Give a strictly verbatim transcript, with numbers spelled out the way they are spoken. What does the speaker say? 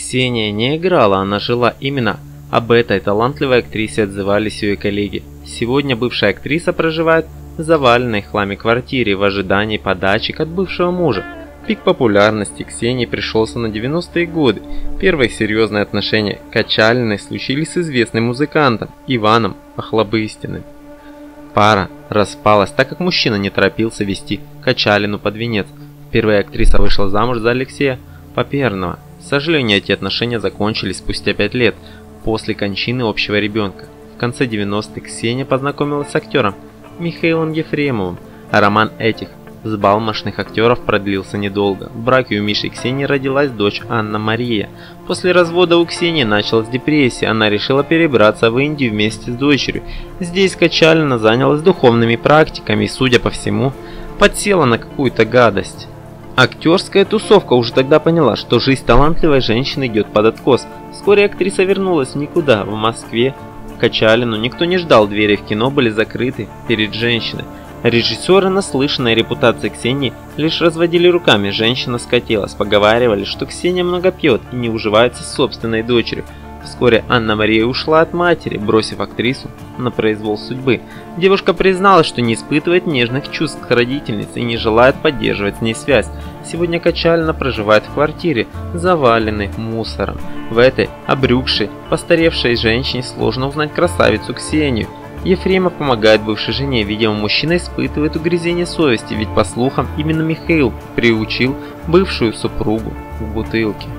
Ксения не играла, она жила именно. Об этой талантливой актрисе отзывались ее коллеги. Сегодня бывшая актриса проживает в заваленной хламе квартире в ожидании подачек от бывшего мужа. Пик популярности Ксении пришелся на девяностые годы. Первые серьезные отношения Качалиной случились с известным музыкантом Иваном Охлобыстиным. Пара распалась, так как мужчина не торопился вести Качалину под венец. Впервые актриса вышла замуж за Алексея Поперного. К сожалению, эти отношения закончились спустя пять лет после кончины общего ребенка. В конце девяностых Ксения познакомилась с актером Михаилом Ефремовым, а роман этих взбалмошных актеров продлился недолго. В браке у Миши и Ксении родилась дочь Анна-Мария. После развода у Ксении началась депрессия, она решила перебраться в Индию вместе с дочерью. Здесь Качалина занялась духовными практиками и, судя по всему, подсела на какую-то гадость. Актерская тусовка уже тогда поняла, что жизнь талантливой женщины идет под откос. Вскоре актриса вернулась в никуда, в Москве. Качалину никто не ждал, двери в кино были закрыты перед женщиной. Режиссеры, наслышанные репутацией Ксении, лишь разводили руками, женщина скатилась, поговаривали, что Ксения много пьет и не уживается с собственной дочерью. Вскоре Анна-Мария ушла от матери, бросив актрису на произвол судьбы. Девушка призналась, что не испытывает нежных чувств к родительнице и не желает поддерживать с ней связь. Сегодня Качалина проживает в квартире, заваленной мусором. В этой обрюкшей, постаревшей женщине сложно узнать красавицу Ксению. Ефремов помогает бывшей жене, видимо, мужчина испытывает угрызение совести, ведь по слухам именно Михаил приучил бывшую супругу к бутылке.